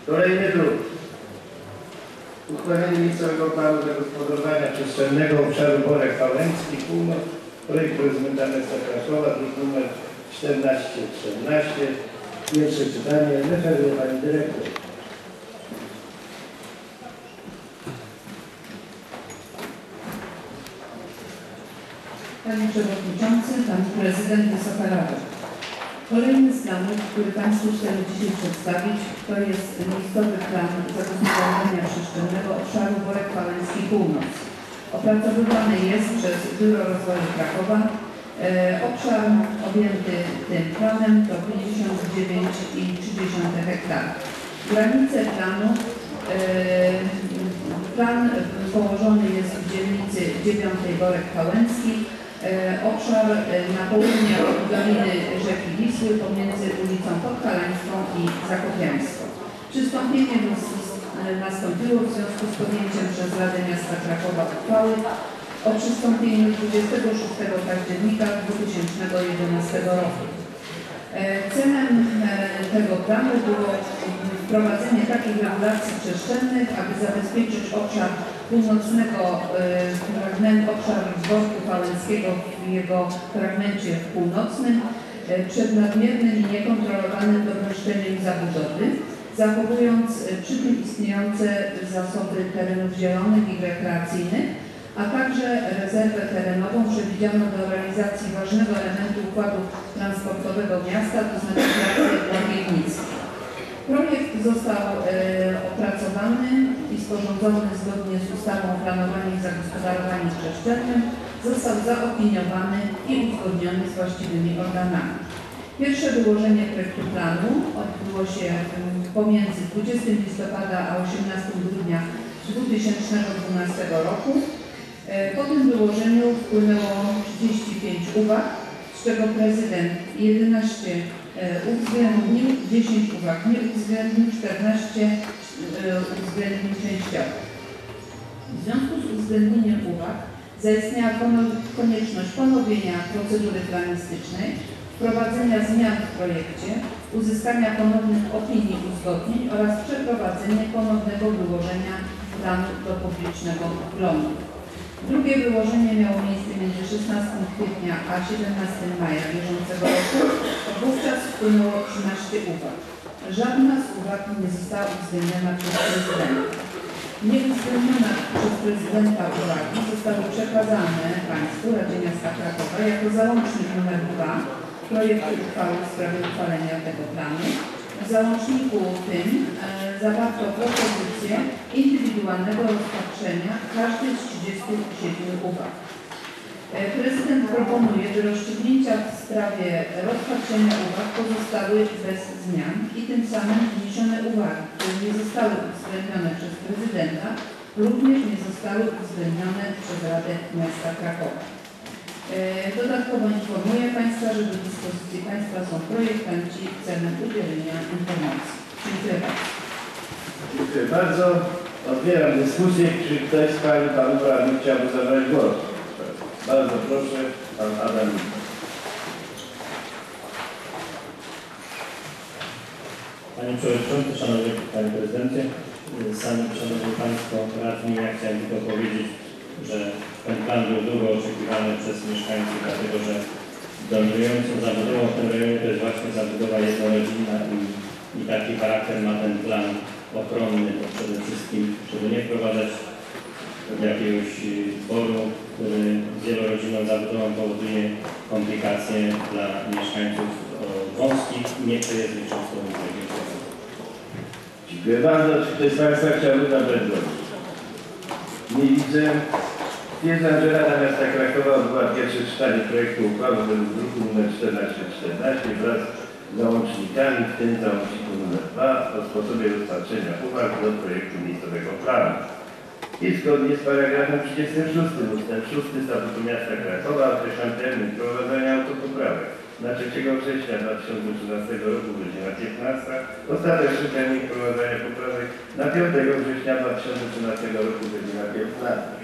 Kolejny druk. Uchwalenie miejscowego planu zagospodarowania przestrzennego obszaru Borek Wałęski, Północ. Projekt prezydenta miasta Krakowa, druk numer 1414. Pierwsze czytanie. Referuje pani dyrektor. Panie Przewodniczący, Pan Prezydent, Wysoka Rado. Kolejny z planów, który Państwu chcemy dzisiaj przedstawić, to jest miejscowy plan zagospodarowania przestrzennego obszaru Borek Wałęski Północ. Opracowywany jest przez Biuro Rozwoju Krakowa. Obszar objęty tym planem to 59,3 hektara. Granice planu plan położony jest w dzielnicy 9 Borek Wałęski. Obszar na południe od doliny rzeki Wisły pomiędzy ulicą Podhalańską i Zakopiańską. Przystąpienie nastąpiło w związku z podjęciem przez Radę Miasta Krakowa uchwały o przystąpieniu 26 października 2011 roku. Celem tego planu było wprowadzenie takich regulacji przestrzennych, aby zabezpieczyć obszar północnego obszar Borku Wałęskiego w jego fragmencie północnym przed nadmiernym i niekontrolowanym dopuszczeniem zabudowy, zachowując przy tym istniejące zasoby terenów zielonych i rekreacyjnych, a także rezerwę terenową przewidzianą do realizacji ważnego elementu układu transportowego miasta, to znaczy trasy Łagiewnickiej. Projekt został opracowany i sporządzony zgodnie z ustawą o planowaniu i zagospodarowaniu przestrzennym, został zaopiniowany i uzgodniony z właściwymi organami. Pierwsze wyłożenie projektu planu odbyło się pomiędzy 20 listopada a 18 grudnia 2012 roku. Po tym wyłożeniu wpłynęło 35 uwag, z czego prezydent 11 uwzględnił, 10 uwag nie uwzględnił, 14 uwzględnił częściowo. W związku z uwzględnieniem uwag zaistniała konieczność ponowienia procedury planistycznej, wprowadzenia zmian w projekcie, uzyskania ponownych opinii i uzgodnień oraz przeprowadzenie ponownego wyłożenia planu do publicznego oglądu. Drugie wyłożenie miało miejsce między 16 kwietnia a 17 maja bieżącego roku. Wówczas wpłynęło 13 uwag. Żadna z uwag nie została uwzględniona przez prezydenta. Nieuwzględnione przez prezydenta uwagi zostały przekazane Państwu, Radzie Miasta Krakowa, jako załącznik nr 2 projektu uchwały w sprawie uchwalenia tego planu. W załączniku tym zawarto propozycję indywidualnego rozpatrzenia każdej z 37 uwag. Prezydent proponuje, że rozstrzygnięcia w sprawie rozpatrzenia uwag pozostały bez zmian i tym samym wniesione uwagi, które nie zostały uwzględnione przez prezydenta, również nie zostały uwzględnione przez Radę Miasta Krakowa. Dodatkowo informuję Państwa, że do dyspozycji Państwa są projektanci celem udzielenia informacji. Dziękuję bardzo. Dziękuję bardzo. Otwieram dyskusję. Czy ktoś z Pani i Panów Radnych chciałby zabrać głos? Bardzo proszę, Pan Adam. Panie Przewodniczący, Szanowny Panie Prezydencie, Sami Szanowni Państwo Radni, ja chciałem tylko powiedzieć, że ten plan był długo oczekiwany przez mieszkańców, dlatego że dominującą zabudową w tym rejonie to jest właśnie zabudowa jednorodzinna i taki charakter ma ten plan ochronny, to przede wszystkim, żeby nie wprowadzać jakiegoś zboru, który wielorodzinną zabudową powoduje komplikacje dla mieszkańców wąskich i nieprzejezdnych częstochowych. Dziękuję bardzo. Czy ktoś z Państwa chciałby zabrać głos? Nie widzę. Stwierdzam, że Rada Miasta Krakowa odbyła pierwsze czytanie projektu uchwały według druku nr 1414 wraz z załącznikami, w tym załączniku nr 2 o sposobie rozpatrzenia uwag do projektu miejscowego planu. I zgodnie z paragrafem 36 ustęp 6 Statutu Miasta Krakowa określam termin wprowadzania autopoprawek na 3 września 2013 roku, godzina 15. Ostateczny termin wprowadzania poprawek na 5 września 2013 roku, godzina 15.